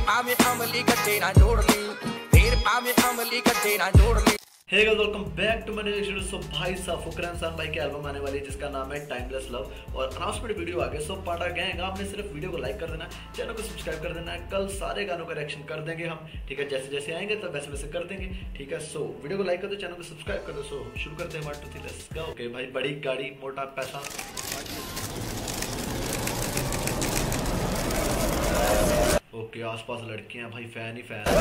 पावे अमली गड्ढे ना जोड़ ली, फिर पावे अमली गड्ढे ना जोड़ ली। Hey guys, welcome back to my new video. So भाई साहब फुकरान साहब भाई की एल्बम आने वाली है जिसका नाम है टाइमलेस लव और अनाउंसमेंट वीडियो आ गया। सो पाटा गैंग, आपने सिर्फ वीडियो को लाइक कर देना, चैनल को सब्सक्राइब कर देना है। कल सारे गानों का रिएक्शन कर देंगे हम, ठीक है। जैसे जैसे आएंगे तो वैसे वैसे कर देंगे, ठीक है। सो वीडियो को लाइक कर दो, चैनल को सब्सक्राइब कर दो। सो शुरू करते हैं 1 2 3 लेट्स गो। ओके भाई, बड़ी गाड़ी मोटा पैसा। ओके आसपास लड़कियां भाई, फैन ही फैन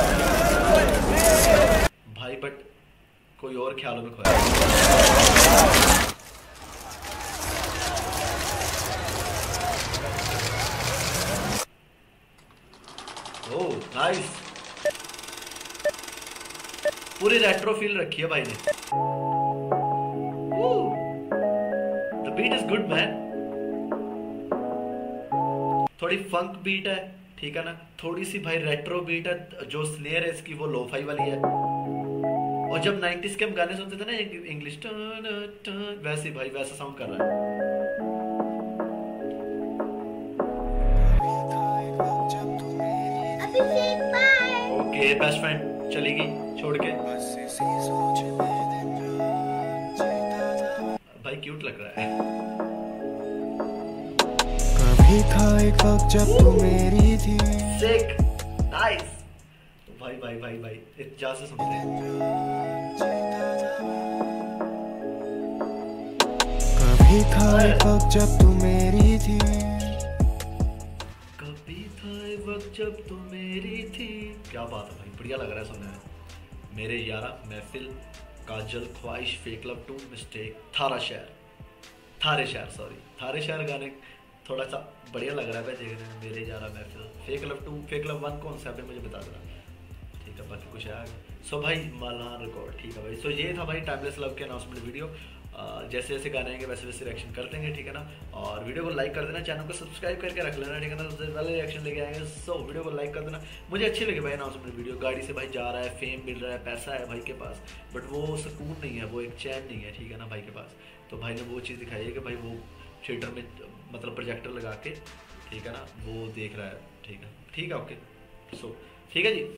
भाई, बट कोई और ख्यालों में खोया। ओह नाइस, पूरी रेट्रो फील रखी है भाई ने। The beat is good man, थोड़ी फंक बीट है, ठीक है ना। थोड़ी सी भाई रेट्रो बीट है, जो स्नेयर है इसकी वो लोफाई वाली है। और जब 90s के हम गाने सुनते थे ना इंग्लिश, वैसे भाई वैसा साउंड कर रहा है। ओके बेस्ट फ्रेंड चलेगी छोड़ के, भाई क्यूट लग रहा है। कभी था एक वक्त जब तू मेरी थी। सिक नाइस भाई भाई भाई भाई, जा से सुनते हैं। कभी था एक वक्त जब तू मेरी थी, कभी था एक वक्त जब तू मेरी थी। क्या बात है भाई, बढ़िया लग रहा है सुनने में। मेरे यारा, महफिल, काजल, ख्वाहिश, फेक लव 2, मिस्टेक, थारे शहर गाने थोड़ा सा बढ़िया लग रहा है भाई देखने में। मेरे यारा, महफिल, फेक लव 2, फेक लव 1 कौन सा है मुझे बता देना, ठीक है। बाकी कुछ है सो भाई मलान रिकॉर्ड, ठीक है भाई। सो ये था भाई टाइमलेस लव के अनाउंसमेंट वीडियो। जैसे जैसे गाने आएंगे वैसे वैसे रिएक्शन कर देंगे, ठीक है ना। और वीडियो को लाइक कर देना, चैनल को सब्सक्राइब करके रख लेना, ठीक है ना। सबसे पहले रिएक्शन लेके आएंगे। सो वीडियो को लाइक कर देना। मुझे अच्छी लगी भाई अनाउंसमेंट वीडियो। गाड़ी से भाई जा रहा है, फेम मिल रहा है, पैसा है भाई के पास, बट वो सुकून नहीं है, वो एक चैन नहीं है, ठीक है ना भाई के पास। तो भाई ने वो चीज़ दिखाई है कि भाई वो थिएटर में मतलब प्रोजेक्टर लगा के, ठीक है ना, वो देख रहा है, ठीक है ओके। सो ठीक है जी।